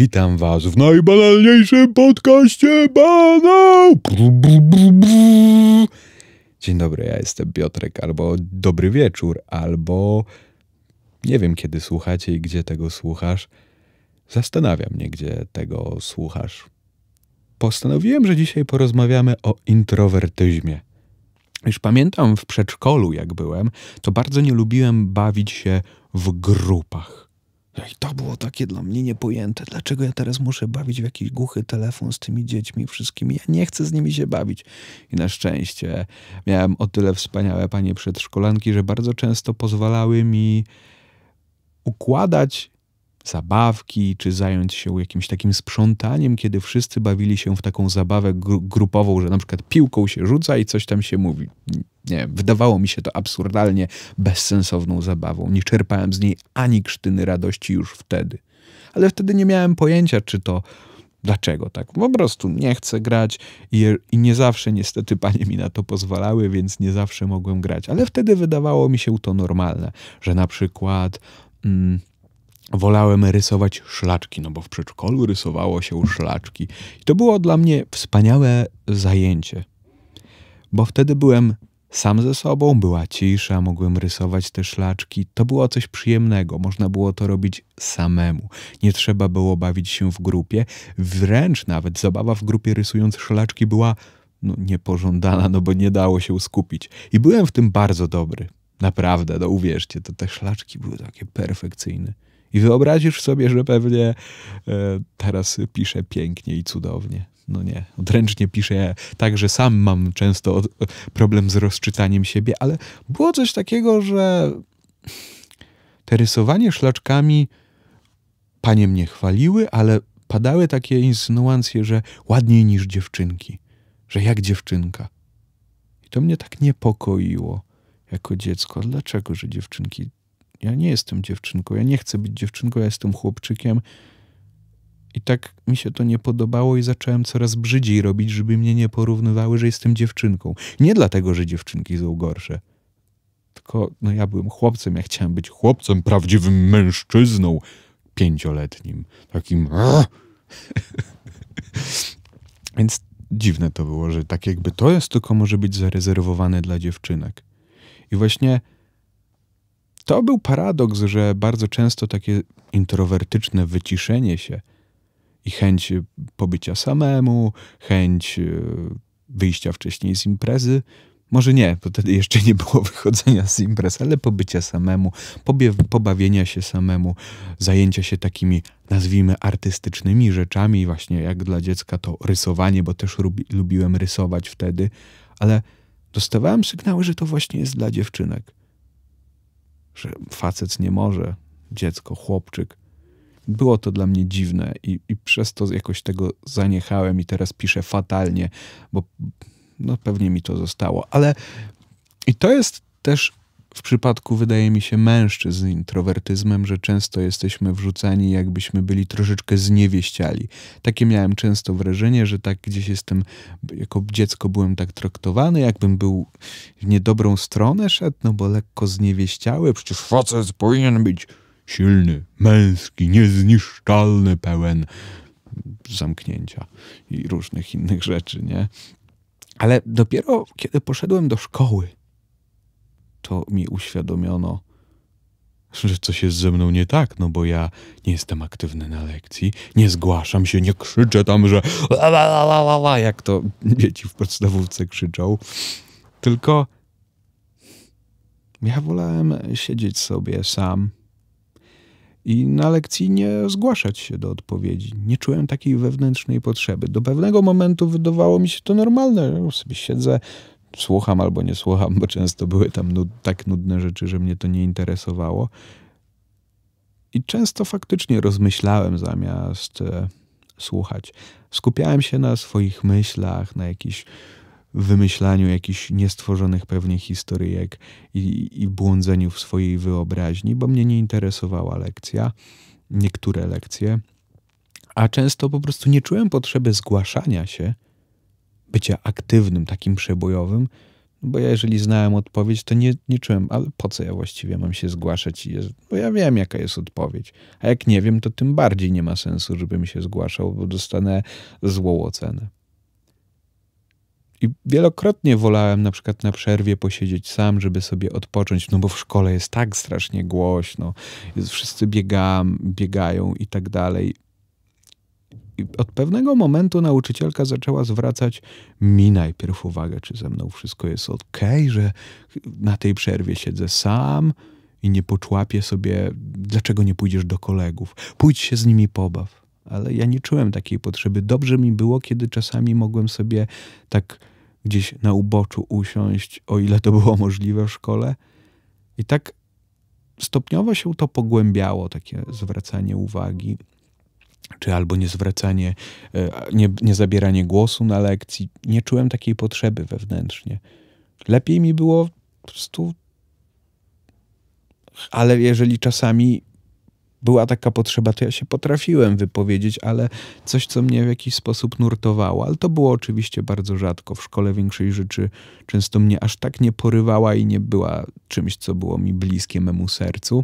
Witam was w najbanalniejszym podcaście banał! Dzień dobry, ja jestem Piotrek, albo dobry wieczór, albo nie wiem kiedy słuchacie i gdzie tego słuchasz. Zastanawia mnie, gdzie tego słuchasz. Postanowiłem, że dzisiaj porozmawiamy o introwertyzmie. Już pamiętam w przedszkolu, jak byłem, to bardzo nie lubiłem bawić się w grupach. I to było takie dla mnie niepojęte. Dlaczego ja teraz muszę bawić w jakiś głuchy telefon z tymi dziećmi wszystkimi? Ja nie chcę z nimi się bawić. I na szczęście miałem o tyle wspaniałe panie przedszkolanki, że bardzo często pozwalały mi układać zabawki, czy zająć się jakimś takim sprzątaniem, kiedy wszyscy bawili się w taką zabawę grupową, że na przykład piłką się rzuca i coś tam się mówi. Nie wiem, wydawało mi się to absurdalnie bezsensowną zabawą. Nie czerpałem z niej ani krztyny radości już wtedy. Ale wtedy nie miałem pojęcia, czy to dlaczego tak. Po prostu nie chcę grać i nie zawsze niestety panie mi na to pozwalały, więc nie zawsze mogłem grać. Ale wtedy wydawało mi się to normalne, że na przykład wolałem rysować szlaczki, no bo w przedszkolu rysowało się szlaczki. I to było dla mnie wspaniałe zajęcie, bo wtedy byłem sam ze sobą, była cisza, mogłem rysować te szlaczki. To było coś przyjemnego, można było to robić samemu. Nie trzeba było bawić się w grupie. Wręcz nawet zabawa w grupie rysując szlaczki była niepożądana, no bo nie dało się skupić. I byłem w tym bardzo dobry. Naprawdę, no uwierzcie, to te szlaczki były takie perfekcyjne. I wyobrazisz sobie, że pewnie teraz piszę pięknie i cudownie. No nie, odręcznie piszę tak, że sam mam często problem z rozczytaniem siebie, ale było coś takiego, że te rysowanie szlaczkami panie mnie chwaliły, ale padały takie insynuacje, że ładniej niż dziewczynki, że jak dziewczynka. I to mnie tak niepokoiło jako dziecko. Dlaczego, że dziewczynki? Ja nie jestem dziewczynką, ja nie chcę być dziewczynką, ja jestem chłopczykiem. I tak mi się to nie podobało i zacząłem coraz brzydziej robić, żeby mnie nie porównywały, że jestem dziewczynką. Nie dlatego, że dziewczynki są gorsze. Tylko ja byłem chłopcem, ja chciałem być chłopcem, prawdziwym mężczyzną, 5-letnim. Takim... Więc dziwne to było, że tak jakby to jest tylko może być zarezerwowane dla dziewczynek. I właśnie to był paradoks, że bardzo często takie introwertyczne wyciszenie się i chęć pobycia samemu, chęć wyjścia wcześniej z imprezy, może nie, bo wtedy jeszcze nie było wychodzenia z imprez, ale pobycia samemu, pobawienia się samemu, zajęcia się takimi, nazwijmy, artystycznymi rzeczami, właśnie jak dla dziecka to rysowanie, bo też lubiłem rysować wtedy, ale dostawałem sygnały, że to właśnie jest dla dziewczynek. Że facet nie może, dziecko, chłopczyk. Było to dla mnie dziwne i przez to jakoś tego zaniechałem i teraz piszę fatalnie, bo pewnie mi to zostało. Ale i to jest też w przypadku, wydaje mi się, mężczyzn z introwertyzmem, że często jesteśmy wrzucani, jakbyśmy byli troszeczkę zniewieściali. Takie miałem często wrażenie, że tak gdzieś jestem, jako dziecko byłem tak traktowany, jakbym był w niedobrą stronę szedł, no bo lekko zniewieściały. Przecież facet powinien być silny, męski, niezniszczalny, pełen zamknięcia i różnych innych rzeczy, nie? Ale dopiero kiedy poszedłem do szkoły, to mi uświadomiono, że coś jest ze mną nie tak, no bo ja nie jestem aktywny na lekcji, nie zgłaszam się, nie krzyczę tam, że jak to dzieci w podstawówce krzyczą, tylko ja wolałem siedzieć sobie sam i na lekcji nie zgłaszać się do odpowiedzi. Nie czułem takiej wewnętrznej potrzeby. Do pewnego momentu wydawało mi się to normalne. Ja sobie siedzę, słucham albo nie słucham, bo często były tam tak nudne rzeczy, że mnie to nie interesowało. I często faktycznie rozmyślałem zamiast słuchać. Skupiałem się na swoich myślach, na jakichś wymyślaniu jakichś niestworzonych pewnie historyjek i błądzeniu w swojej wyobraźni, bo mnie nie interesowała lekcja, niektóre lekcje, a często po prostu nie czułem potrzeby zgłaszania się, bycia aktywnym, takim przebojowym, Bo ja jeżeli znałem odpowiedź, to nie czułem, ale po co ja właściwie mam się zgłaszać? Bo ja wiem, jaka jest odpowiedź. A jak nie wiem, to tym bardziej nie ma sensu, żebym się zgłaszał, bo dostanę złą ocenę. I wielokrotnie wolałem na przykład na przerwie posiedzieć sam, żeby sobie odpocząć, no bo w szkole jest tak strasznie głośno, wszyscy biegają i tak dalej. I od pewnego momentu nauczycielka zaczęła zwracać mi najpierw uwagę, czy ze mną wszystko jest okej, że na tej przerwie siedzę sam i nie poczłapię sobie, dlaczego nie pójdziesz do kolegów. Pójdź się z nimi pobaw. Ale ja nie czułem takiej potrzeby. Dobrze mi było, kiedy czasami mogłem sobie tak gdzieś na uboczu usiąść, o ile to było możliwe w szkole. I tak stopniowo się to pogłębiało, takie zwracanie uwagi, czy albo niezwracanie, nie zabieranie głosu na lekcji. Nie czułem takiej potrzeby wewnętrznie. Lepiej mi było po prostu, ale jeżeli czasami była taka potrzeba, to ja się potrafiłem wypowiedzieć, ale coś, co mnie w jakiś sposób nurtowało. Ale to było oczywiście bardzo rzadko. W szkole większość rzeczy często mnie aż tak nie porywała i nie była czymś, co było mi bliskie memu sercu.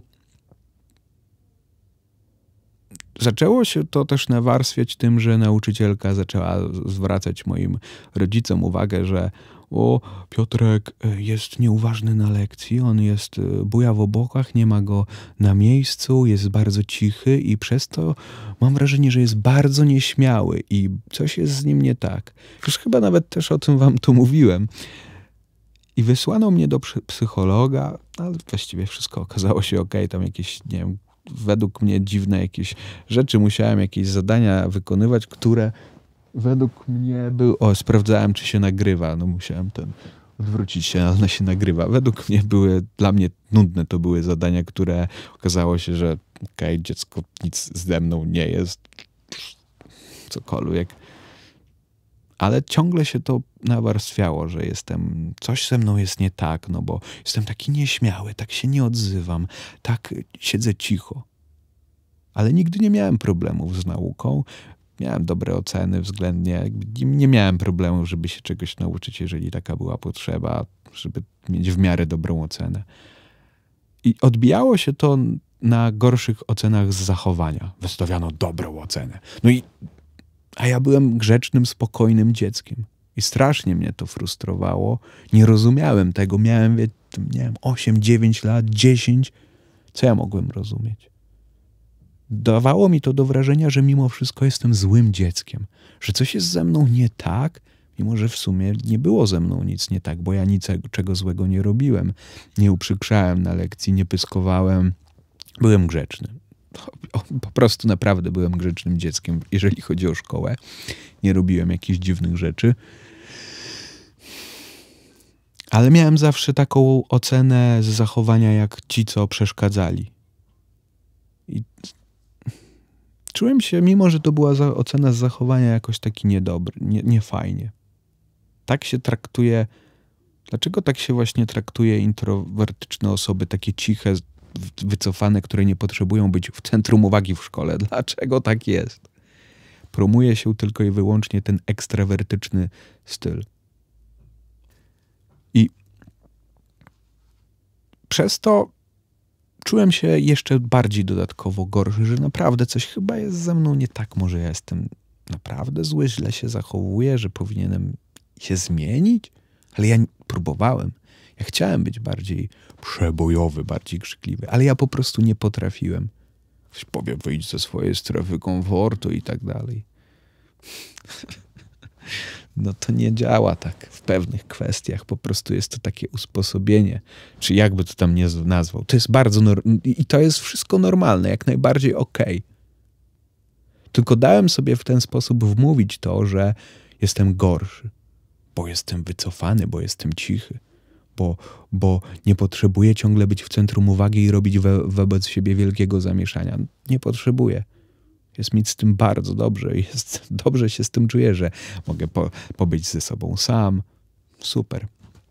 Zaczęło się to też nawarstwiać tym, że nauczycielka zaczęła zwracać moim rodzicom uwagę, że Piotrek jest nieuważny na lekcji, on buja w obłokach, nie ma go na miejscu, jest bardzo cichy i przez to mam wrażenie, że jest bardzo nieśmiały i coś jest z nim nie tak. Już chyba nawet też o tym wam tu mówiłem. I wysłano mnie do psychologa, ale właściwie wszystko okazało się okej, tam jakieś, nie wiem, według mnie dziwne jakieś rzeczy, musiałem jakieś zadania wykonywać, które według mnie były... sprawdzałem, czy się nagrywa. No musiałem odwrócić się, ale ona się nagrywa. Według mnie dla mnie nudne to były zadania, które okazało się, że dziecko nic ze mną nie jest. Cokolwiek. Ale ciągle się to nawarstwiało, że coś ze mną jest nie tak, no bo jestem taki nieśmiały, tak się nie odzywam, tak siedzę cicho. Ale nigdy nie miałem problemów z nauką. Miałem dobre oceny względnie. Nie miałem problemów, żeby się czegoś nauczyć, jeżeli taka była potrzeba, żeby mieć w miarę dobrą ocenę. I odbijało się to na gorszych ocenach z zachowania. Wystawiano dobrą ocenę. A ja byłem grzecznym, spokojnym dzieckiem. I strasznie mnie to frustrowało. Nie rozumiałem tego. Miałem, nie wiem, 8, 9 lat, 10. Co ja mogłem rozumieć? Dawało mi to do wrażenia, że mimo wszystko jestem złym dzieckiem. Że coś jest ze mną nie tak, mimo że w sumie nie było ze mną nic nie tak, bo ja niczego złego nie robiłem. Nie uprzykrzałem na lekcji, nie pyskowałem. Byłem grzeczny. Po prostu naprawdę byłem grzecznym dzieckiem, jeżeli chodzi o szkołę. Nie robiłem jakichś dziwnych rzeczy. Ale miałem zawsze taką ocenę z zachowania, jak ci, co przeszkadzali. I czułem się, mimo że to była ocena z zachowania, jakoś taki niedobry, niefajnie. Tak się traktuje... Dlaczego tak się właśnie traktuje introwertyczne osoby, takie ciche, wycofane, które nie potrzebują być w centrum uwagi w szkole? Dlaczego tak jest? Promuje się tylko i wyłącznie ten ekstrawertyczny styl. I przez to czułem się jeszcze bardziej dodatkowo gorszy, że naprawdę coś chyba jest ze mną nie tak. Może ja jestem naprawdę zły, źle się zachowuję, że powinienem się zmienić? Ale ja próbowałem. Ja chciałem być bardziej przebojowy, bardziej krzykliwy, ale ja po prostu nie potrafiłem. Ktoś powie, wyjdź ze swojej strefy komfortu i tak dalej. No to nie działa tak w pewnych kwestiach. Po prostu jest to takie usposobienie, czy jakby to tam nie nazwał. To jest bardzo i to jest wszystko normalne, jak najbardziej okej. Tylko dałem sobie w ten sposób wmówić to, że jestem gorszy, bo jestem wycofany, bo jestem cichy, bo nie potrzebuję ciągle być w centrum uwagi i robić wobec siebie wielkiego zamieszania. Nie potrzebuję. Jest mi z tym bardzo dobrze. Dobrze się z tym czuję, że mogę pobyć ze sobą sam. Super.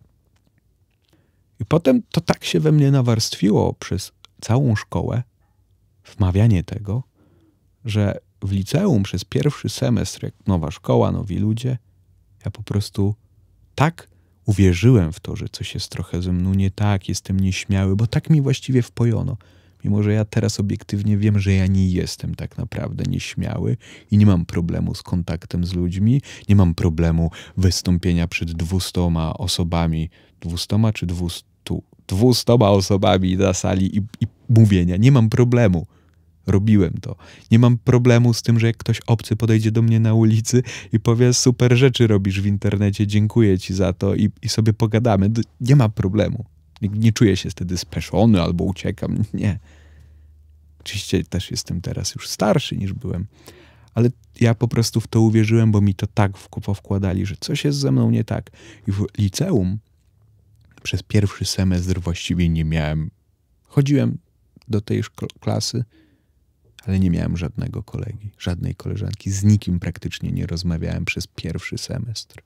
I potem to tak się we mnie nawarstwiło przez całą szkołę, wmawianie tego, że w liceum przez pierwszy semestr, jak nowa szkoła, nowi ludzie, ja po prostu tak uwierzyłem w to, że coś jest trochę ze mną nie tak, jestem nieśmiały, bo tak mi właściwie wpojono. Mimo że ja teraz obiektywnie wiem, że ja nie jestem tak naprawdę nieśmiały i nie mam problemu z kontaktem z ludźmi, nie mam problemu wystąpienia przed 200 osobami, 200 czy 200? 200 osobami na sali i mówienia. Nie mam problemu. Robiłem to. Nie mam problemu z tym, że jak ktoś obcy podejdzie do mnie na ulicy i powie super rzeczy robisz w internecie, dziękuję ci za to i sobie pogadamy. Nie ma problemu. Nie czuję się wtedy speszony albo uciekam. Nie. Oczywiście też jestem teraz już starszy niż byłem, ale ja po prostu w to uwierzyłem, bo mi to tak powkładali, że coś jest ze mną nie tak. I w liceum przez pierwszy semestr właściwie nie miałem. Chodziłem do tej klasy, ale nie miałem żadnego kolegi, żadnej koleżanki. Z nikim praktycznie nie rozmawiałem przez pierwszy semestr.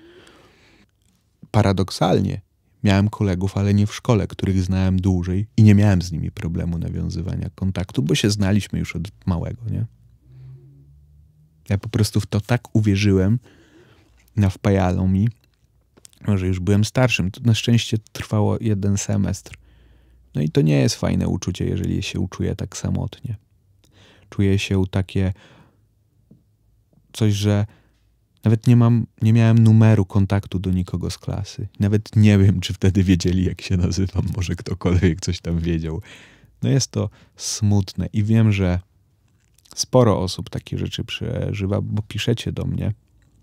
Paradoksalnie miałem kolegów, ale nie w szkole, których znałem dłużej i nie miałem z nimi problemu nawiązywania kontaktu, bo się znaliśmy już od małego, nie? Ja po prostu w to tak uwierzyłem, nawpajało mi, że już byłem starszym. To na szczęście trwało 1 semestr. No i to nie jest fajne uczucie, jeżeli się uczuję tak samotnie. Czuję się takie coś, że nawet nie miałem numeru kontaktu do nikogo z klasy. Nawet nie wiem, czy wtedy wiedzieli, jak się nazywam. Może ktokolwiek coś tam wiedział. No jest to smutne i wiem, że sporo osób takie rzeczy przeżywa, bo piszecie do mnie.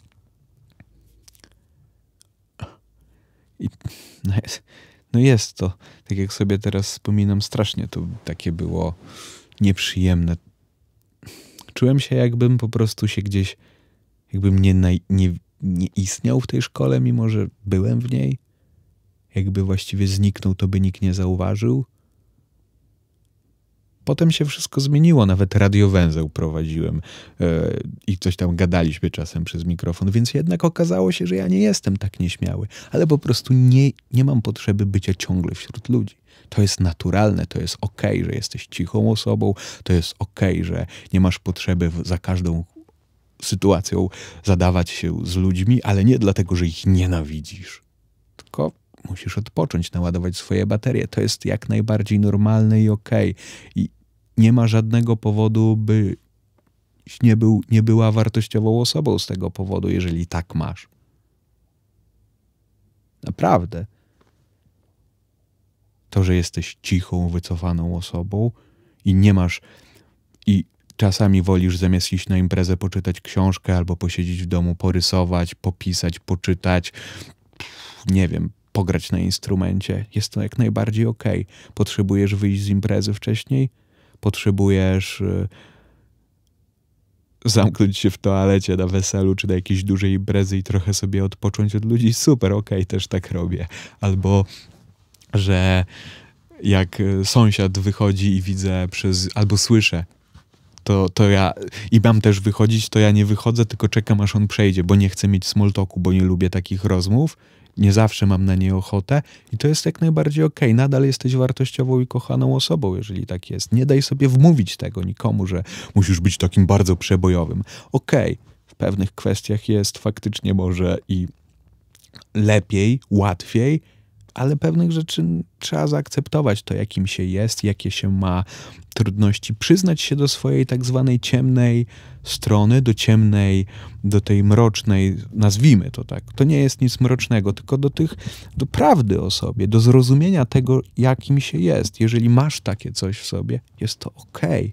I no jest to, tak jak sobie teraz wspominam, strasznie to takie było nieprzyjemne. Czułem się, jakbym po prostu się gdzieś, jakbym nie istniał w tej szkole, mimo że byłem w niej. Jakby właściwie zniknął, to by nikt nie zauważył. Potem się wszystko zmieniło, nawet radiowęzeł prowadziłem i coś tam gadaliśmy czasem przez mikrofon, więc jednak okazało się, że ja nie jestem tak nieśmiały, ale po prostu nie mam potrzeby bycia ciągle wśród ludzi. To jest naturalne, to jest okej, że jesteś cichą osobą, to jest okej, że nie masz potrzeby za każdą sytuacją zadawać się z ludźmi, ale nie dlatego, że ich nienawidzisz, tylko musisz odpocząć, naładować swoje baterie. To jest jak najbardziej normalne i okej. I nie ma żadnego powodu, by nie była wartościową osobą z tego powodu, jeżeli tak masz. Naprawdę. To, że jesteś cichą, wycofaną osobą i nie masz i czasami wolisz zamiast iść na imprezę poczytać książkę albo posiedzieć w domu, porysować, popisać, poczytać, nie wiem, pograć na instrumencie. Jest to jak najbardziej okej. Potrzebujesz wyjść z imprezy wcześniej? Potrzebujesz zamknąć się w toalecie na weselu czy na jakiejś dużej imprezy i trochę sobie odpocząć od ludzi? Super, okej, też tak robię. Albo, że jak sąsiad wychodzi i widzę albo słyszę, to ja i mam też wychodzić, to ja nie wychodzę, tylko czekam, aż on przejdzie, bo nie chcę mieć small talku, bo nie lubię takich rozmów. Nie zawsze mam na nie ochotę i to jest jak najbardziej okej. Nadal jesteś wartościową i kochaną osobą, jeżeli tak jest. Nie daj sobie wmówić tego nikomu, że musisz być takim bardzo przebojowym. Okej, w pewnych kwestiach jest faktycznie może i lepiej, łatwiej, ale pewnych rzeczy trzeba zaakceptować to, jakim się jest, jakie się ma trudności, przyznać się do swojej tak zwanej ciemnej strony, do tej mrocznej, nazwijmy to tak. To nie jest nic mrocznego, tylko do prawdy o sobie, do zrozumienia tego, jakim się jest. Jeżeli masz takie coś w sobie, jest to okej.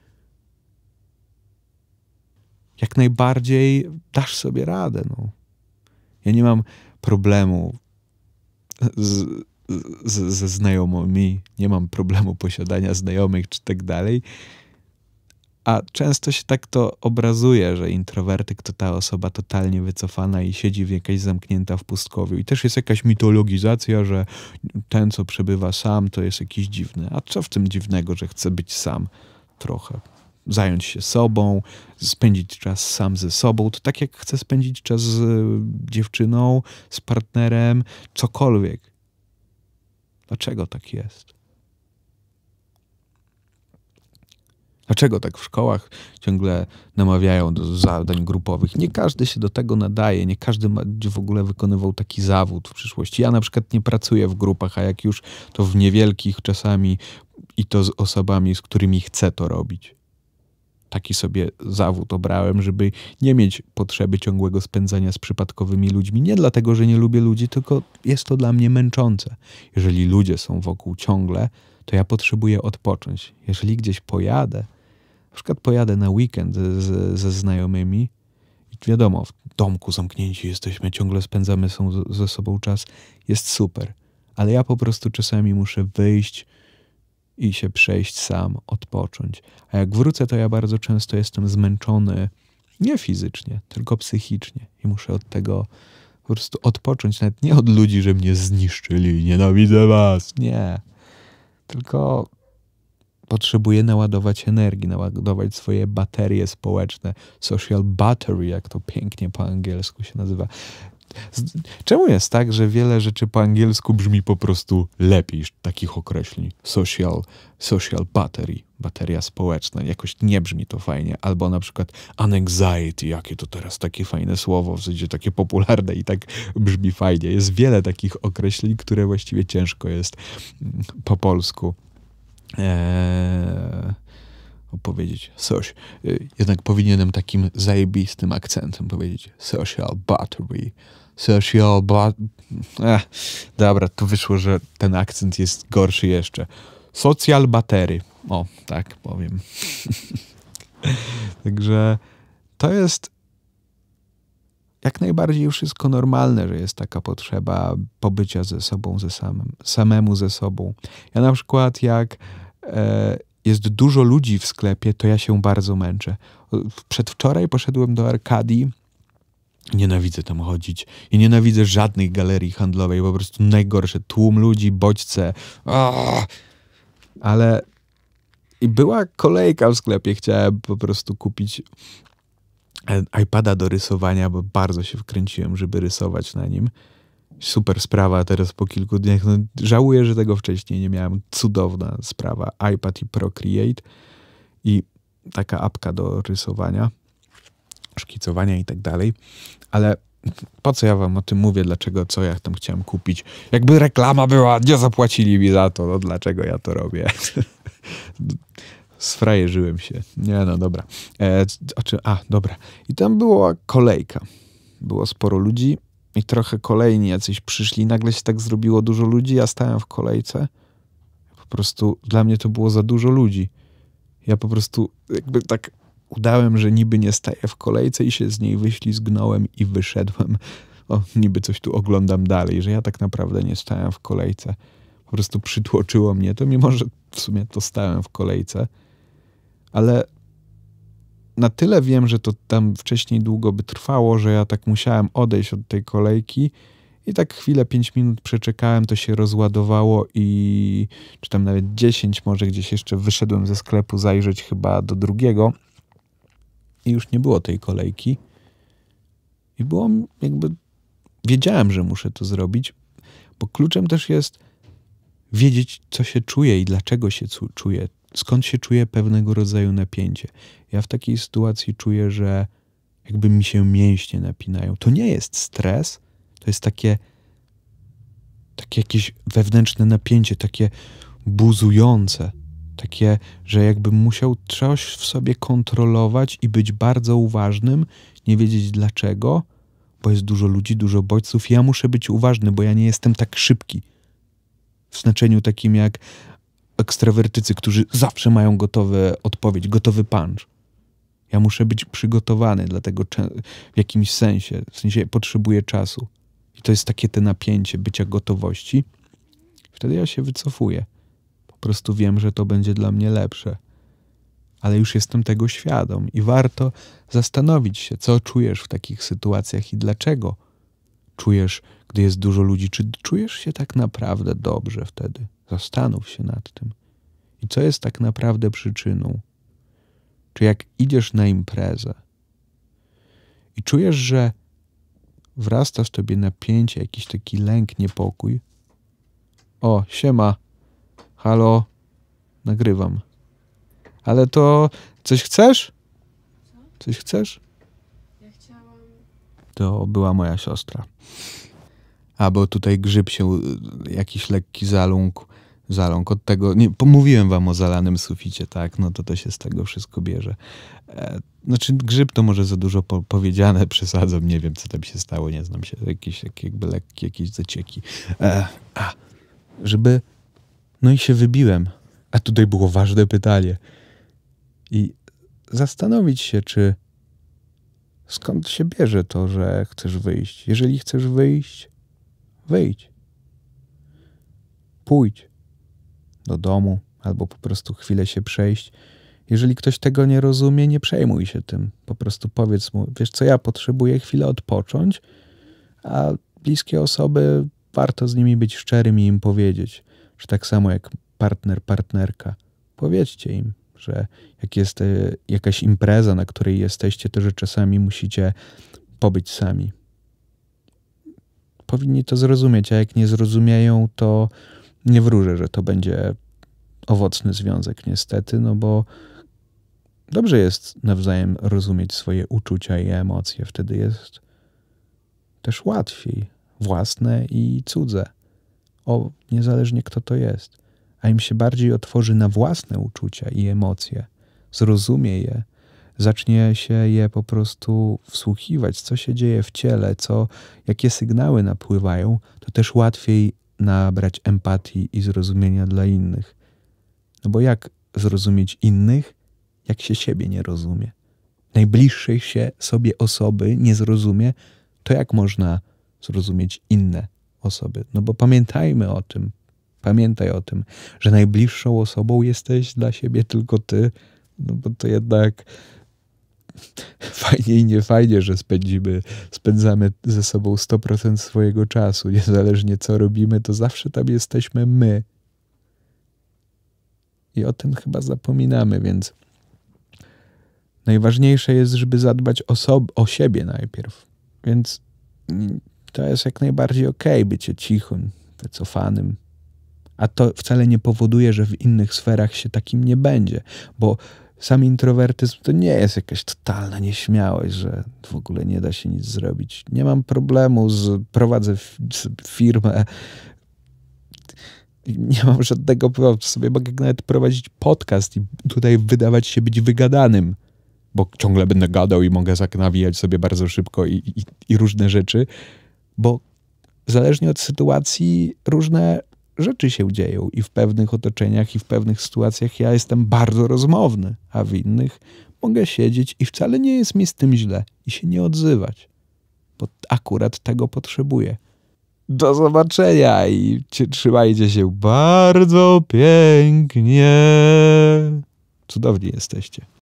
Jak najbardziej dasz sobie radę. No. Ja nie mam problemu ze znajomymi, nie mam problemu posiadania znajomych czy tak dalej, a często się tak to obrazuje, że introwertyk to ta osoba totalnie wycofana i siedzi jakaś zamknięta w pustkowiu i też jest jakaś mitologizacja, że ten, co przebywa sam, to jest jakiś dziwny. A co w tym dziwnego, że chce być sam trochę? Zająć się sobą, spędzić czas sam ze sobą, to tak jak chcę spędzić czas z dziewczyną, z partnerem, cokolwiek. Dlaczego tak jest? Dlaczego tak w szkołach ciągle namawiają do zadań grupowych? Nie każdy się do tego nadaje, nie każdy będzie w ogóle wykonywał taki zawód w przyszłości. Ja na przykład nie pracuję w grupach, a jak już, to w niewielkich czasami i to z osobami, z którymi chcę to robić. Taki sobie zawód obrałem, żeby nie mieć potrzeby ciągłego spędzania z przypadkowymi ludźmi. Nie dlatego, że nie lubię ludzi, tylko jest to dla mnie męczące. Jeżeli ludzie są wokół ciągle, to ja potrzebuję odpocząć. Jeżeli gdzieś pojadę, na przykład pojadę na weekend ze znajomymi i wiadomo, w domku zamknięci jesteśmy, ciągle spędzamy ze sobą czas, jest super. Ale ja po prostu czasami muszę wyjść i się przejść sam, odpocząć. A jak wrócę, to ja bardzo często jestem zmęczony, nie fizycznie, tylko psychicznie. I muszę od tego po prostu odpocząć, nawet nie od ludzi, że mnie zniszczyli, nienawidzę was, nie. Tylko potrzebuję naładować energii, naładować swoje baterie społeczne, social battery, jak to pięknie po angielsku się nazywa. Czemu jest tak, że wiele rzeczy po angielsku brzmi po prostu lepiej takich określeń? Social battery, bateria społeczna, jakoś nie brzmi to fajnie. Albo na przykład anxiety, jakie to teraz takie fajne słowo, w sensie takie popularne i tak brzmi fajnie. Jest wiele takich określeń, które właściwie ciężko jest po polsku opowiedzieć. Jednak powinienem takim zajebistym akcentem powiedzieć social battery. Dobra, to wyszło, że ten akcent jest gorszy jeszcze. Social battery. O, tak powiem. Także to jest jak najbardziej wszystko normalne, że jest taka potrzeba pobycia ze sobą, samemu ze sobą. Ja na przykład jak jest dużo ludzi w sklepie, to ja się bardzo męczę. Przedwczoraj poszedłem do Arkadii. Nienawidzę tam chodzić. I nienawidzę żadnej galerii handlowej. Po prostu najgorsze. Tłum ludzi, bodźce. Ale i była kolejka w sklepie. Chciałem po prostu kupić iPada do rysowania, bo bardzo się wkręciłem, żeby rysować na nim. Super sprawa teraz po kilku dniach. No, żałuję, że tego wcześniej nie miałem. Cudowna sprawa. iPad i Procreate i taka apka do rysowania, szkicowania i tak dalej. Ale po co ja wam o tym mówię? Dlaczego? Co ja tam chciałem kupić? Jakby reklama była, nie zapłacili mi za to. No dlaczego ja to robię? Sfrajerzyłem się. Nie, no dobra. Dobra. I tam była kolejka. Było sporo ludzi. I trochę kolejni jacyś przyszli. Nagle się tak zrobiło dużo ludzi. Ja stałem w kolejce. Po prostu dla mnie to było za dużo ludzi. Ja po prostu jakby tak udałem, że niby nie staję w kolejce i się z niej wyślizgnąłem i wyszedłem. Niby coś tu oglądam dalej, że ja tak naprawdę nie stałem w kolejce. Po prostu przytłoczyło mnie to, mimo że w sumie to stałem w kolejce. Ale na tyle wiem, że to tam wcześniej długo by trwało, że ja tak musiałem odejść od tej kolejki i tak chwilę, 5 minut przeczekałem, to się rozładowało i czy tam nawet 10, może gdzieś jeszcze wyszedłem ze sklepu zajrzeć chyba do drugiego i już nie było tej kolejki. I było jakby, wiedziałem, że muszę to zrobić, bo kluczem też jest wiedzieć, co się czuje i dlaczego się czuje. Skąd się czuje pewnego rodzaju napięcie. Ja w takiej sytuacji czuję, że jakby mi się mięśnie napinają. To nie jest stres, to jest takie jakieś wewnętrzne napięcie, takie buzujące, takie, że jakbym musiał coś w sobie kontrolować i być bardzo uważnym, nie wiedzieć dlaczego, bo jest dużo ludzi, dużo bodźców i ja muszę być uważny, bo ja nie jestem tak szybki. W znaczeniu takim jak ekstrawertycy, którzy zawsze mają gotowe odpowiedź, gotowy punch. Ja muszę być przygotowany, dlatego w jakimś sensie, potrzebuję czasu. I to jest takie te napięcie bycia gotowości. Wtedy ja się wycofuję. Po prostu wiem, że to będzie dla mnie lepsze. Ale już jestem tego świadom i warto zastanowić się, co czujesz w takich sytuacjach i dlaczego czujesz, gdy jest dużo ludzi. Czy czujesz się tak naprawdę dobrze wtedy? Zastanów się nad tym. I co jest tak naprawdę przyczyną? Czy jak idziesz na imprezę i czujesz, że wrasta w tobie napięcie, jakiś taki lęk, niepokój. O, siema, halo, nagrywam. Ale to coś chcesz? Coś chcesz? Ja chciałam... To była moja siostra. A, bo tutaj grzyb się, jakiś lekki zaląkł od tego, nie, pomówiłem wam o zalanym suficie, tak, no to się z tego wszystko bierze. Znaczy grzyb to może za dużo powiedziane, przesadzam, nie wiem co tam się stało, nie znam się, jakieś jakby lekkie, jakieś zacieki. No i się wybiłem, a tutaj było ważne pytanie. I zastanowić się, czy skąd się bierze to, że chcesz wyjść. Jeżeli chcesz wyjść, wyjdź. Pójdź do domu, albo po prostu chwilę się przejść. Jeżeli ktoś tego nie rozumie, nie przejmuj się tym. Po prostu powiedz mu, wiesz co, ja potrzebuję chwilę odpocząć, a bliskie osoby, warto z nimi być szczerym i im powiedzieć, że tak samo jak partner, partnerka. Powiedzcie im, że jak jest jakaś impreza, na której jesteście, to że czasami musicie pobyć sami. Powinni to zrozumieć, a jak nie zrozumieją, to nie wróżę, że to będzie owocny związek niestety, no bo dobrze jest nawzajem rozumieć swoje uczucia i emocje. Wtedy jest też łatwiej. Własne i cudze. Niezależnie kto to jest. A im się bardziej otworzy na własne uczucia i emocje, zrozumie je, zacznie się je po prostu wsłuchiwać, co się dzieje w ciele, jakie sygnały napływają, to też łatwiej nabrać empatii i zrozumienia dla innych. No bo jak zrozumieć innych, jak się siebie nie rozumie? Najbliższej się sobie osoby nie zrozumie, to jak można zrozumieć inne osoby? No bo pamiętajmy o tym, pamiętaj o tym, że najbliższą osobą jesteś dla siebie tylko ty, no bo to jednak fajnie i niefajnie, że spędzamy ze sobą 100% swojego czasu, niezależnie co robimy, to zawsze tam jesteśmy my. I o tym chyba zapominamy, więc najważniejsze jest, żeby zadbać o siebie najpierw. Więc to jest jak najbardziej okej, bycie cichym, wycofanym. A to wcale nie powoduje, że w innych sferach się takim nie będzie, bo sam introwertyzm to nie jest jakaś totalna nieśmiałość, że w ogóle nie da się nic zrobić. Nie mam problemu, prowadzę firmę, nie mam żadnego problemu. Sobie mogę nawet prowadzić podcast i tutaj wydawać się być wygadanym, bo ciągle będę gadał i mogę nawijać sobie bardzo szybko i różne rzeczy, bo zależnie od sytuacji różne rzeczy się dzieją i w pewnych otoczeniach i w pewnych sytuacjach ja jestem bardzo rozmowny, a w innych mogę siedzieć i wcale nie jest mi z tym źle i się nie odzywać, bo akurat tego potrzebuję. Do zobaczenia i trzymajcie się bardzo pięknie. Cudowni jesteście.